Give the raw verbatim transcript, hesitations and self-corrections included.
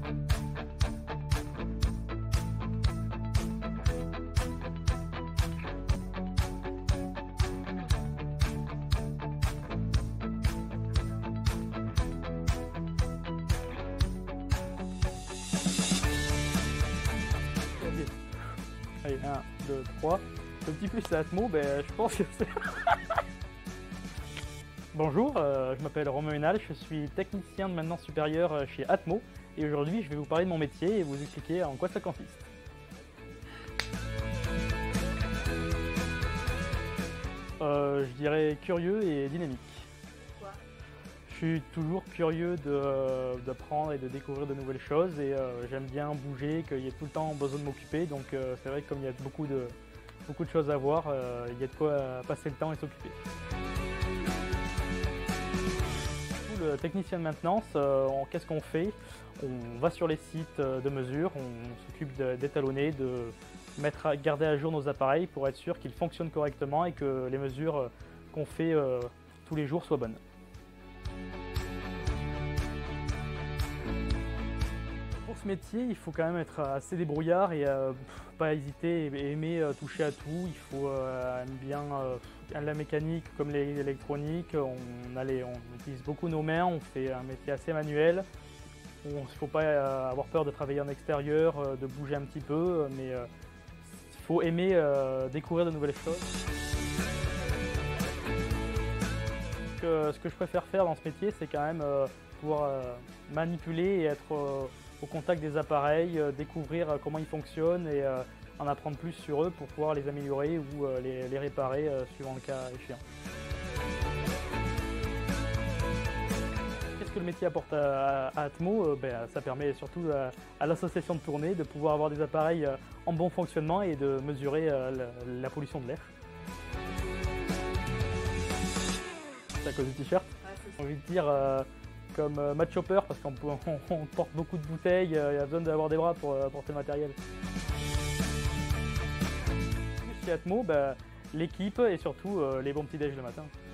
Allez, un, deux, trois. Le petit plus c'est Atmo, ben, je pense que c'est... Bonjour, euh, je m'appelle Romain Hénal, je suis technicien de maintenance supérieure chez Atmo et aujourd'hui je vais vous parler de mon métier et vous expliquer en quoi ça consiste. Euh, je dirais curieux et dynamique. Pourquoi ? Je suis toujours curieux d'apprendre et de découvrir de nouvelles choses et euh, j'aime bien bouger, qu'il y ait tout le temps besoin de m'occuper, donc euh, c'est vrai que comme il y a beaucoup de, beaucoup de choses à voir, euh, il y a de quoi passer le temps et s'occuper. Le technicien de maintenance, euh, qu'est-ce qu'on fait? On va sur les sites de mesure, on s'occupe d'étalonner, de mettre à, garder à jour nos appareils pour être sûr qu'ils fonctionnent correctement et que les mesures qu'on fait euh, tous les jours soient bonnes. Pour ce métier, il faut quand même être assez débrouillard et euh, pas hésiter et aimer euh, toucher à tout. Il faut euh, bien euh, la mécanique comme l'électronique. On, a les, on utilise beaucoup nos mains, on fait un métier assez manuel. Il ne faut pas euh, avoir peur de travailler en extérieur, euh, de bouger un petit peu, mais il euh, faut aimer euh, découvrir de nouvelles choses. Que, ce que je préfère faire dans ce métier, c'est quand même euh, pouvoir euh, manipuler et être euh, au contact des appareils, euh, découvrir euh, comment ils fonctionnent et euh, en apprendre plus sur eux pour pouvoir les améliorer ou euh, les, les réparer euh, suivant le cas échéant. Qu'est-ce que le métier apporte à, à Atmo? euh, ben, Ça permet surtout à, à l'association de tournée de pouvoir avoir des appareils euh, en bon fonctionnement et de mesurer euh, la, la pollution de l'air. C'est à cause du t-shirt. Ouais, J'ai envie de dire euh, comme euh, Matt Chopper parce qu'on on, on porte beaucoup de bouteilles, euh, il y a besoin d'avoir des bras pour euh, porter le matériel. Chez Atmo, bah, l'équipe et surtout euh, les bons petits déj le matin.